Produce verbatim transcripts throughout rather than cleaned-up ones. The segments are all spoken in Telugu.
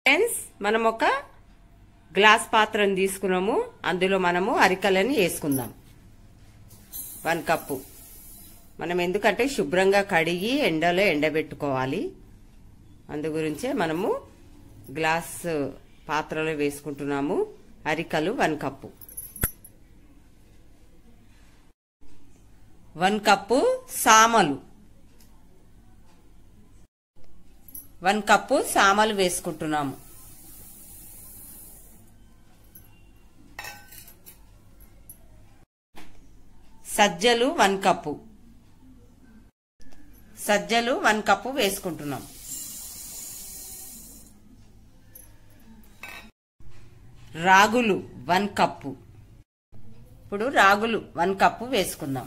ఫ్రెండ్స్ మనం ఒక గ్లాస్ పాత్రను తీసుకున్నాము. అందులో మనము అరికలని వేసుకుందాం. One cup. మనం ఎందుకంటే శుభ్రంగా కడిగి ఎండలో ఎండబెట్టుకోవాలి. అందు గురించే మనము గ్లాస్ పాత్రలో వేసుకుంటున్నాము. అరికలు వన్ కప్పు. వన్ కప్పు సామలు. వన్ కప్పు సామలు వేసుకుంటున్నాము. సజ్జలు వన్ కప్పు. సజ్జలు వన్ కప్పు వేసుకుంటున్నాం. రాగులు వన్ కప్పు. ఇప్పుడు రాగులు వన్ కప్పు వేసుకుందాం.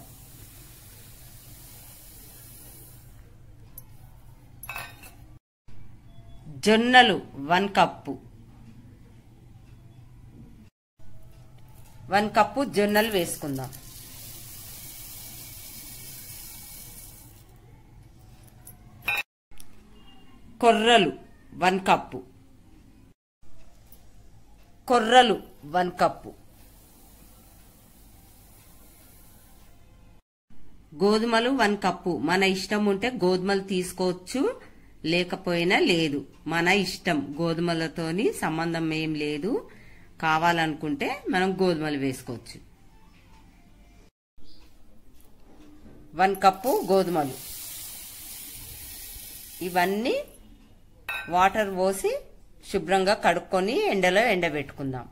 జొన్నలు వన్ కప్పు. వన్ కప్పు జొన్నలు వేసుకుందాం. కొర్రలు వన్ కప్పు. కొర్రలు వన్ కప్పు. గోధుమలు వన్ కప్పు. మన ఇష్టం ఉంటే గోధుమలు తీసుకోవచ్చు, లేకపోయినా లేదు. మన ఇష్టం. గోధుమలతోని సంబంధం ఏం లేదు. కావాలనుకుంటే మనం గోధుమలు వేసుకోవచ్చు. వన్ కప్పు గోధుమలు. ఇవన్నీ వాటర్ పోసి శుభ్రంగా కడుక్కొని ఎండలో ఎండబెట్టుకుందాం.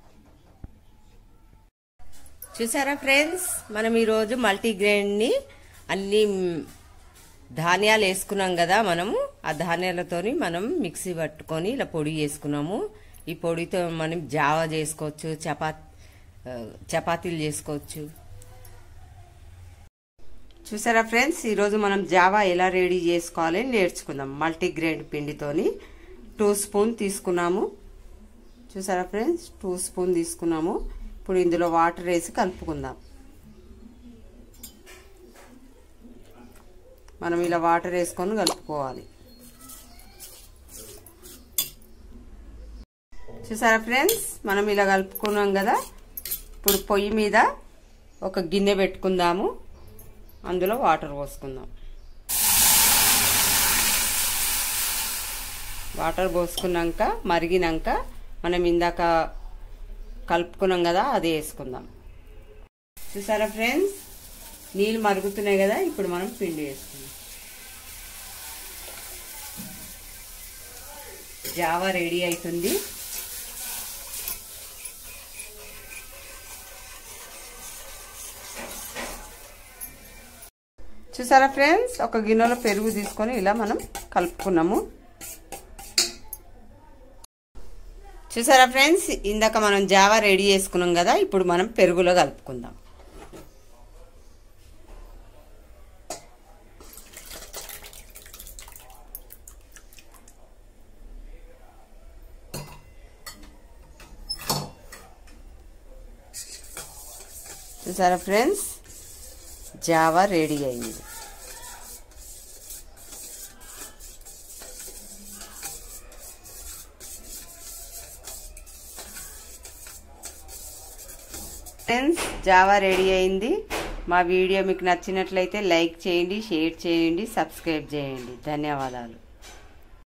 చూసారా ఫ్రెండ్స్, మనం ఈరోజు మల్టీగ్రెయిన్ ని అన్ని ధాన్యాలు వేసుకున్నాం కదా. మనము ఆ ధాన్యాలతోని మనం మిక్సీ పట్టుకొని ఇలా పొడి చేసుకున్నాము. ఈ పొడితో మనం జావా చేసుకోవచ్చు, చపాతీ చపాతీలు చేసుకోవచ్చు. చూసారా ఫ్రెండ్స్, ఈరోజు మనం జావా ఎలా రెడీ చేసుకోవాలి నేర్చుకుందాం. మల్టీగ్రెయిన్ పిండితోని టూ స్పూన్ తీసుకున్నాము. చూసారా ఫ్రెండ్స్, టూ స్పూన్ తీసుకున్నాము. ఇప్పుడు ఇందులో వాటర్ వేసి కలుపుకుందాం. మనం ఇలా వాటర్ వేసుకొని కలుపుకోవాలి. చూసారా ఫ్రెండ్స్, మనం ఇలా కలుపుకున్నాం కదా. ఇప్పుడు పొయ్యి మీద ఒక గిన్నె పెట్టుకుందాము. అందులో వాటర్ పోసుకుందాం. వాటర్ పోసుకున్నాక మరిగినాక మనం ఇందాక కలుపుకున్నాం కదా, అది వేసుకుందాం. చూసారా ఫ్రెండ్స్, నీళ్ళు మరుగుతున్నాయి కదా. ఇప్పుడు మనం పిండి వేసుకుందాం. జావా రెడీ అవుతుంది. చూసారా ఫ్రెండ్స్, ఒక గిన్నెలో పెరుగు తీసుకొని ఇలా మనం కలుపుకున్నాము. చూసారా ఫ్రెండ్స్, ఇందాక మనం జావా రెడీ చేసుకున్నాం కదా. ఇప్పుడు మనం పెరుగులో కలుపుకుందాం. చూసారా ఫ్రెండ్స్, జావా రెడీ అయింది. ఫ్రెండ్స్, జావా రెడీ అయింది. మా వీడియో మీకు నచ్చినట్లయితే లైక్ చేయండి, షేర్ చేయండి, సబ్స్క్రైబ్ చేయండి. ధన్యవాదాలు.